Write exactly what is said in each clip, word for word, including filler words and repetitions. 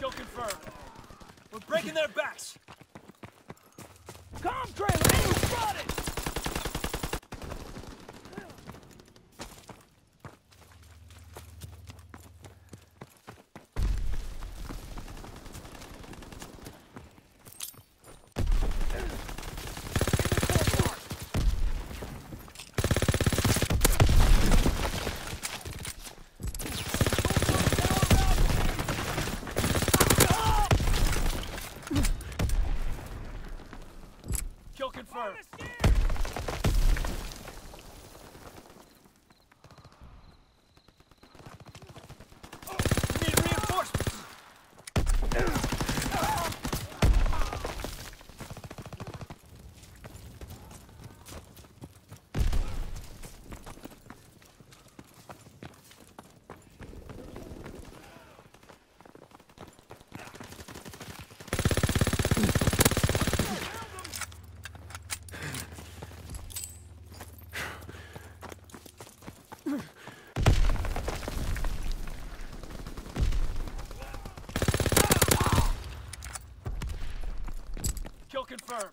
Kill confirmed. We're breaking their backs. Com trailer, enemy spotted! Kill confirmed. We need reinforcements. Kill confirmed.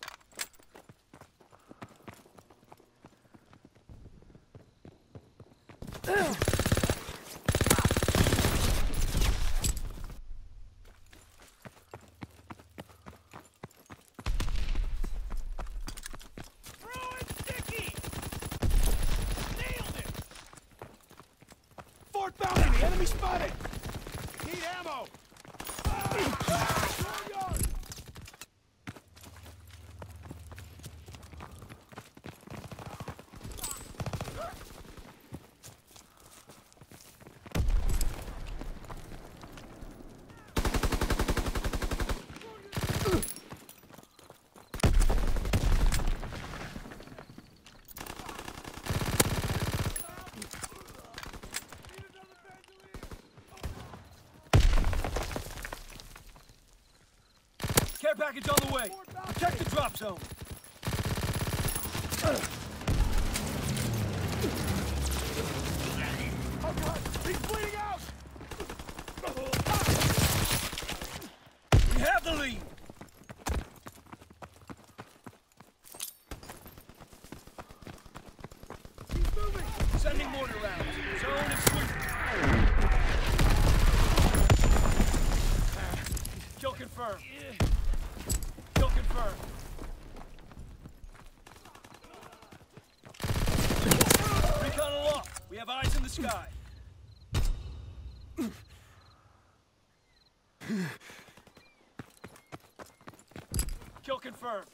Fort bounty! Enemy spotted! Need ammo! Care package on the way. Protect the drop zone. He's bleeding out! We have the lead. He's moving! Sending mortar rounds. Zone is sweeping. Kill confirmed. Kill confirmed. Recon aloft. We have eyes in the sky. Kill confirmed.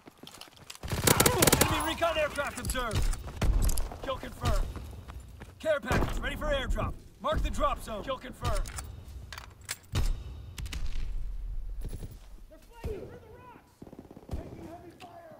Enemy recon aircraft observed. Kill confirmed. Care package ready for airdrop. Mark the drop zone. Kill confirmed. They're flanking through the rocks! Taking heavy fire!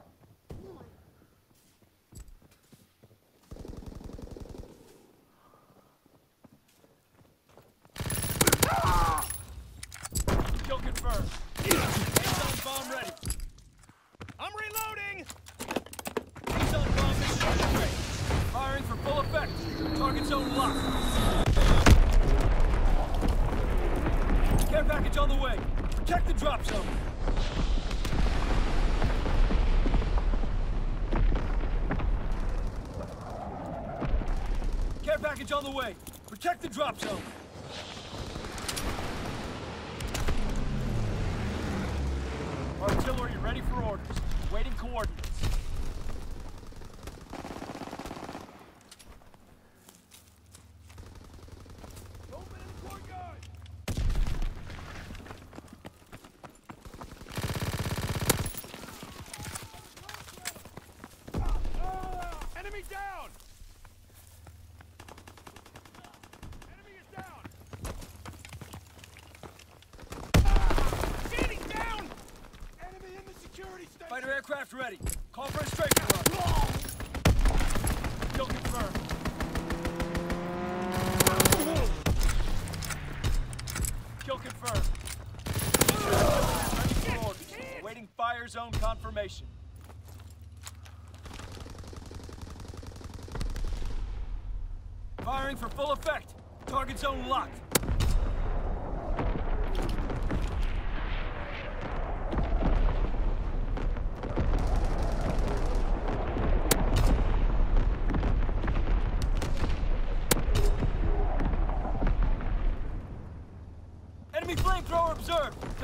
Kill confirmed. Azon bomb ready. I'm reloading! Azon bomb mission ready. Firing for full effect. Target zone locked. Care package on the way. Protect the drop zone. Care package on the way. Protect the drop zone. Artillery ready for orders. Waiting coordinates. Open in the courtyard! Enemy down! Enemy is down! Standing down! Enemy in the security station! Fighter aircraft ready. Call for a strafing run. Kill confirmed. Kill confirmed. Ready for orders. Awaiting fire zone confirmation. Firing for full effect. Target zone locked.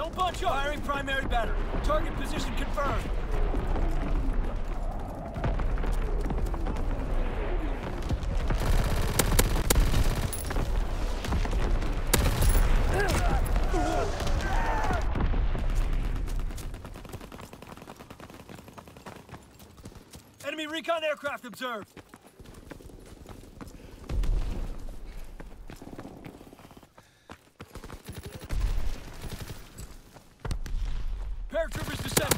Don't bunch up! Firing primary battery. Target position confirmed. Enemy recon aircraft observed. Paratroopers descending.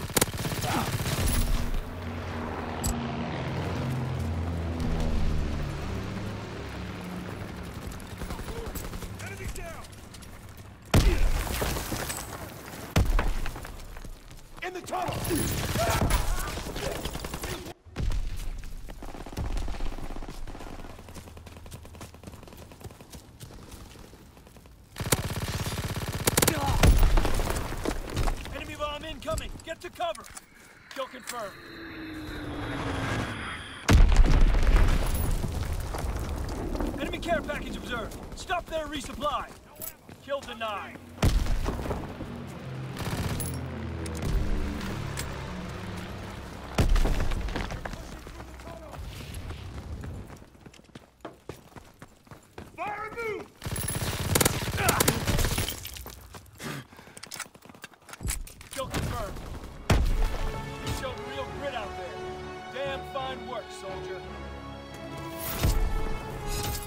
Enemy down! In the tunnel! Incoming! Get to cover! Kill confirmed. Enemy care package observed. Stop their resupply. Kill denied. Fire and move! Kill confirmed. You showed real grit out there. Damn fine work, soldier.